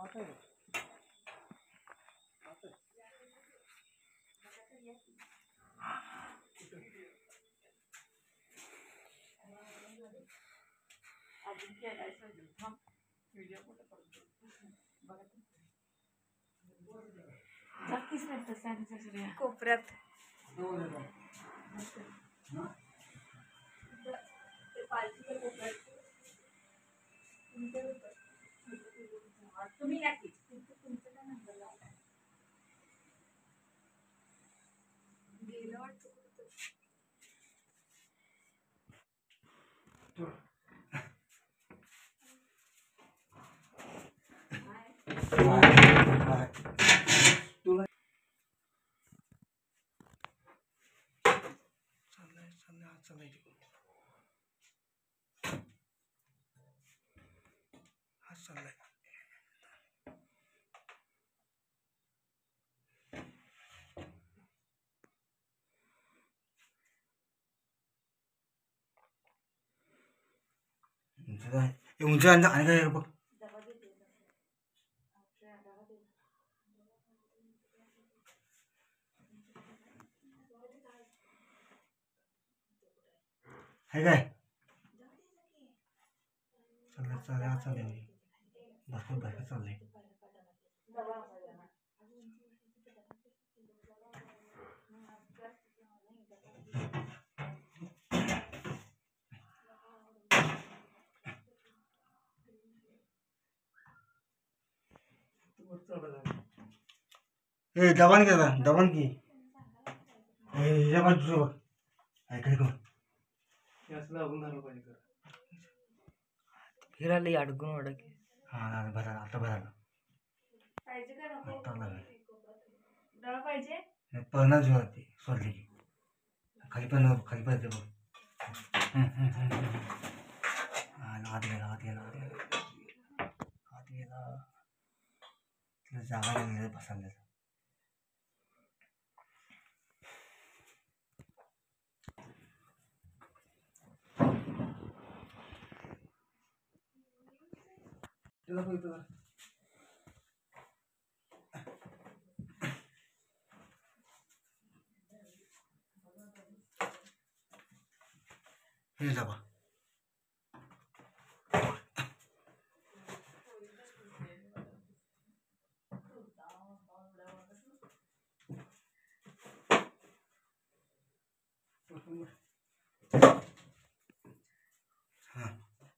कोपऱ्यात तुम्ही या की तुमचं काय नंबर लावला गेलं वाटतं उंच आणि काय बघ है काय चाललंय चाललंय चाललंय भरपूर बाहेर चाललंय ए दबान की दबान की ह्या बाजूचं बघ ऐकाय कोण फिरायला अडकून अडक हां बरं आता बरं पाहिजे का नको आता लागलं डाळ पाहिजे पळणार जोरात ती सोडली की खाली पण ते बघ आत गेला तिला जागा लागली बसायला हे जाबा हां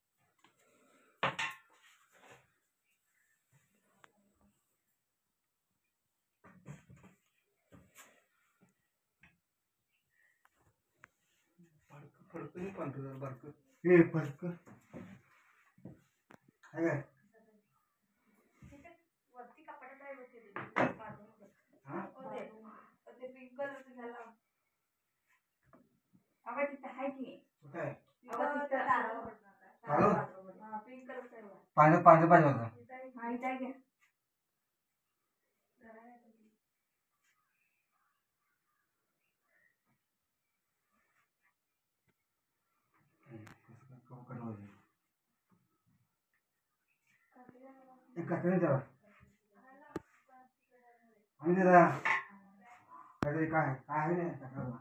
हे फडक काय वरती कपड्यात आहे ते पिंक कलरचं झालं अगं तिथं आहे की काय पिंक कलरचं पाणी पाहिजे होतं हा इथं आहे कटणे जरा आणि जरा काहीतरी काय आहे नाही कटला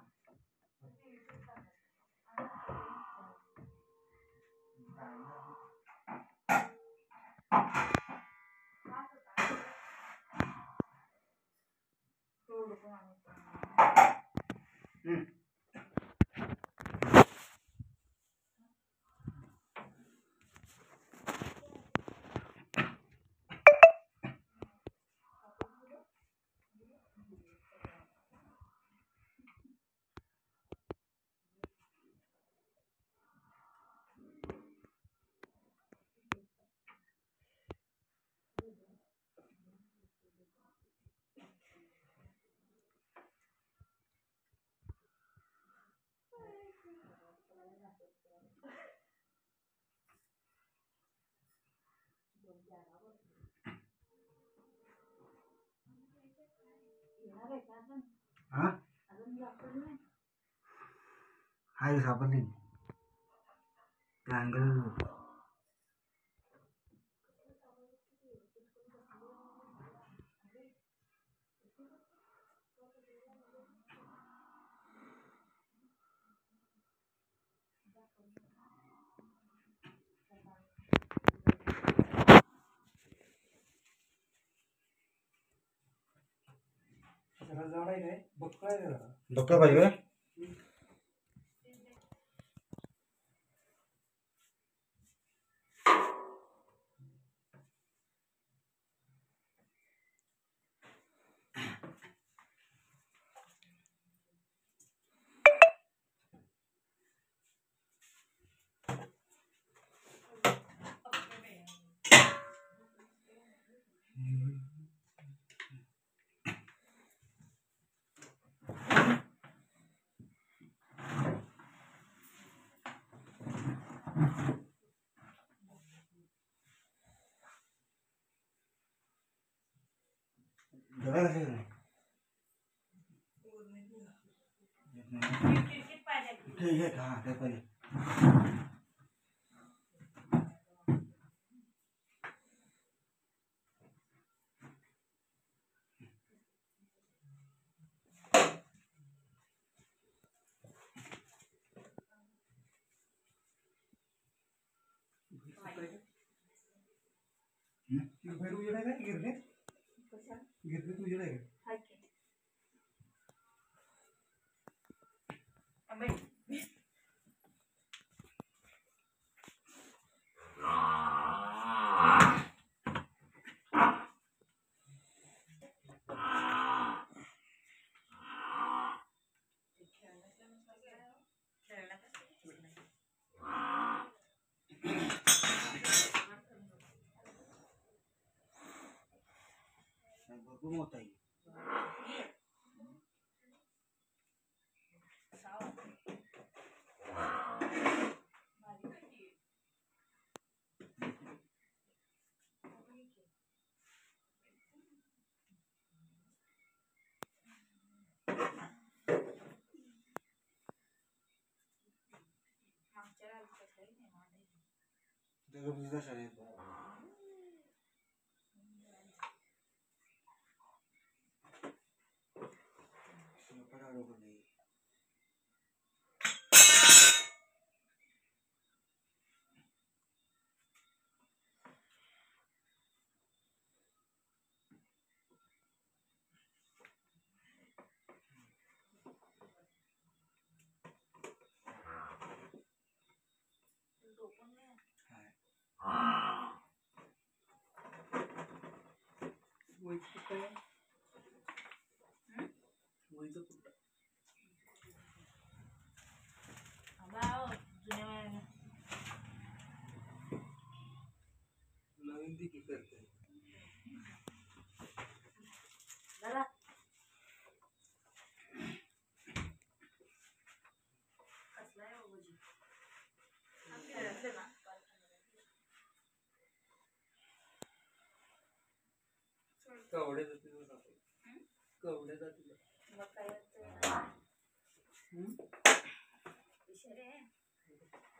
हाँ हाय सापडली ट्रायंगल जरा जाड आहे काय बक्कळ आहे जरा. बक्कळ पाहिजे काय? डबा घातले का नाही? ठीक आहे हा ते पाहिजे. बाहेर उजेड आहे काय गिरणे कशा गिरणे उजेड आहे का? हाय की अबे भरपूर मोठा आहे. दुसऱ्या शाळेत वयचं कुठं आहे वयचं कुठं नवीन ती की करते कवड्या जातील कवड्या जातील मग काय विषय रे